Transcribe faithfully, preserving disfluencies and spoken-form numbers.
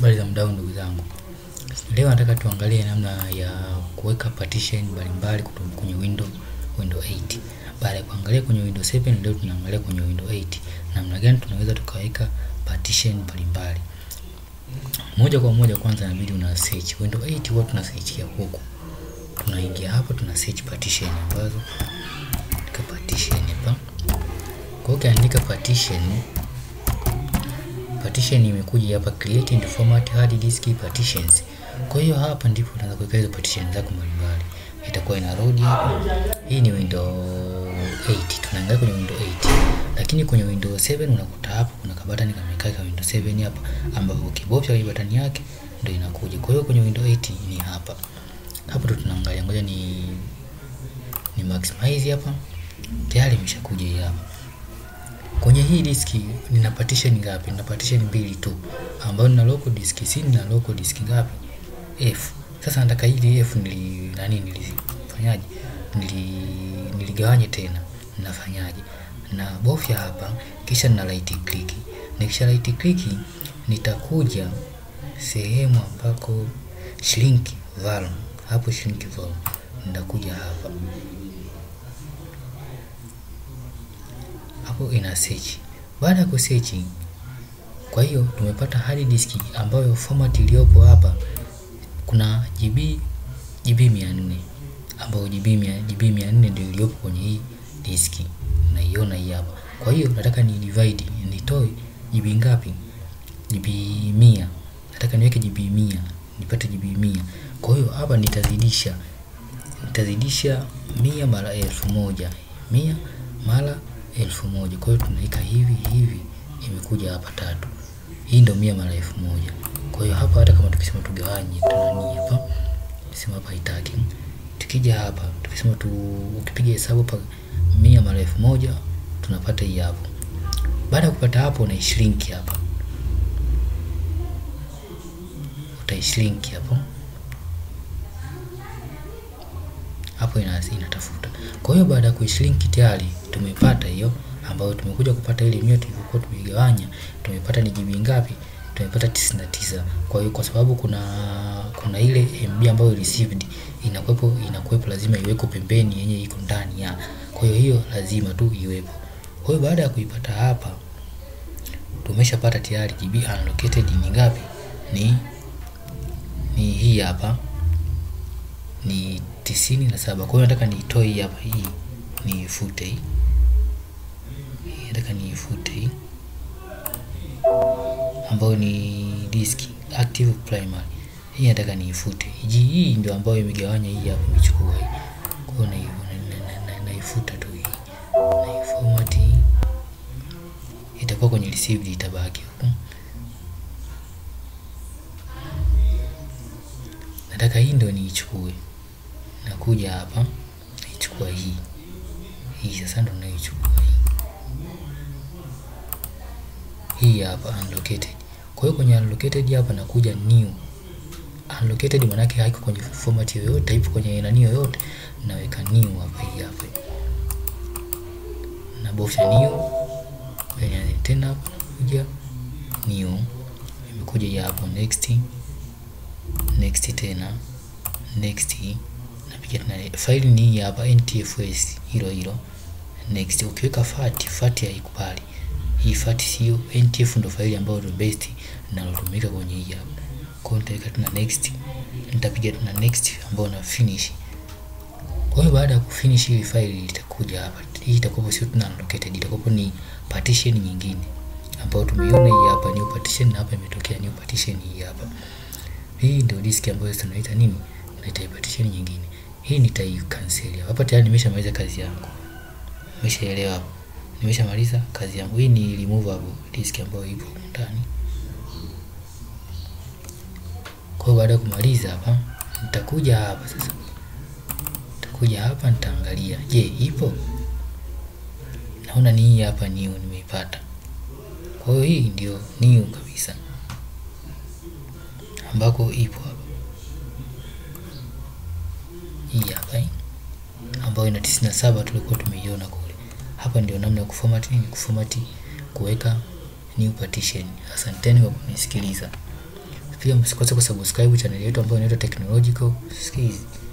Habari za mdau ndugu zangu. Leo nataka tuangalie namna ya kuweka partition mbalimbali kutoka kwenye window window eight. Baada ya kuangalia kwenye window seven, leo tunaangalia kwenye window eight. Namna gani tunaweza tukaweka partition mbalimbali. Moja kwa moja kwanza inabidi una search window eight, huwa tuna search ya huko. Tunaingia hapa tuna search partition ambazo ka partition hapa. Kwa hiyo ukiandika partition partition imekuja hapa create and format hard disk partitions. Kwa hiyo hapa ndipo unaanza kuweka hizo partition zako mbalimbali. Itakuwa ina load hapa. Hii ni window eight. Tunaangalia kwenye window eight. Lakini kwenye window seven unakuta hapa kuna kabutton kamekaa kwa window seven hapa ambapo ukibofya kwenye button yake ndio inakuja. Kwa hiyo kwenye window eight ni hapa. Hapo ndo tunaangalia. Ngoja ni ni maximize hapa. Tayari imeshakuja hii hapa. Kwenye hii diski nina partition ngapi? Nina partition mbili tu ambayo nina local disk C na local disk ngapi? F. Sasa nataka hili F nili nani nilifanyaje? Nili niligawanye tena. Ninafanyaje? Na bofya hapa kisha nina right click. Nikisha right click nitakuja sehemu ambako shrink volume. Hapo shrink volume. Nitakuja hapa. Hapo ina search. Baada ya kusearch, kwa hiyo tumepata hard disk ambayo format iliyopo hapa kuna GB GB mia nne ambayo GB mia nne ndio iliyopo kwenye hii disk. Unaiona hii hapa. Kwa hiyo nataka ni divide, nitoe GB ngapi? GB mia. Nataka niweke GB mia, nipate GB mia. Kwa hiyo hapa nitazidisha nitazidisha mia mara elfu moja. mia mara elfu moja. Kwa hiyo tunaweka hivi hivi, imekuja hapa tatu. Hii ndio mia mara elfu moja. Kwa hiyo hapa hata kama tukisema tugawanye tunani hapa, sema hapa haitaki. Tukija hapa tukisema tu ukipiga hesabu hapa mia mara elfu moja tunapata hii hapo. Baada ya kupata hapo una shrink hapa. Uta shrink hapo. Hapo ina inatafuta. Kwa hiyo baada ya kuishrink tayari tumepata hiyo ambayo tumekuja kupata ile mia tulikuwa tumegawanya, tumepata ni GB ngapi? Tumepata tisini na tisa. Kwa hiyo kwa sababu kuna kuna ile M B ambayo received inakuepo inakuepo lazima iweko pembeni yenye iko ndani ya. Kwa hiyo hiyo lazima tu iwepo. Kwa hiyo baada ya kuipata hapa tumeshapata tayari GB unallocated ni ngapi? Ni ni hii hapa. Ni tisini na saba. Kwa hiyo nataka niitoe hii hapa, hii niifute hii. Nataka niifute hii ambayo ni disk active primary. Hii nataka niifute. Hii ndio ambayo imegawanya hii hapa, imechukua hii. Kwa hiyo na naifuta tu hii. Na format hii itakuwa kwenye received, itabaki huko. Nataka hii ndio niichukue. Nakuja hapa naichukua hii. Hii sasa ndio naichukua hii. Hii hapa unallocated. Kwa hiyo kwenye unallocated hapa nakuja new. Unallocated maana yake haiko kwenye format yoyote, ipo kwenye nani yoyote. Naweka new hapa, hii hapa. Na bofya new. Kwenye tena hapa nakuja new. Imekuja hapa next. Next tena. Next. Napiga tena file ni hapa N T F S hilo hilo. Next ukiweka fat fat haikubali. Hii fat sio N T F, ndo file ambayo ndio best linalotumika kwenye hii hapa. Kwa hiyo nitaweka tena next. Nitapiga tena next ambayo na finish. Kwa hiyo baada ya kufinish hii file itakuja hapa. Hii itakuwa sio tuna unallocated, itakuwa ni partition nyingine ambayo tumeiona hii hapa new partition, na hapa imetokea new partition hii hapa. Hii ndio disk ambayo tunaita nini? Tunaita partition nyingine. Hii nitai cancel. Hapa tayari nimeshamaliza kazi yangu. Nimeshaelewa hapo. Nimeshamaliza kazi yangu. Hii ni removable disk ambayo ipo ndani. Kwa hiyo baada ya kumaliza hapa, nitakuja hapa sasa. Nitakuja hapa nitaangalia, je, ipo? Naona ni hii hapa new nimeipata. Kwa hiyo hii ndio new kabisa. Ambako ipo hapa. Hii hapa hii ambayo ina tisini na saba tulikuwa tumeiona kule. Hapa ndio namna ya kuformat ni kuformat kuweka new partition. Asanteni kwa kunisikiliza. Pia msikose kusubscribe channel yetu ambayo inaitwa Technological Skills.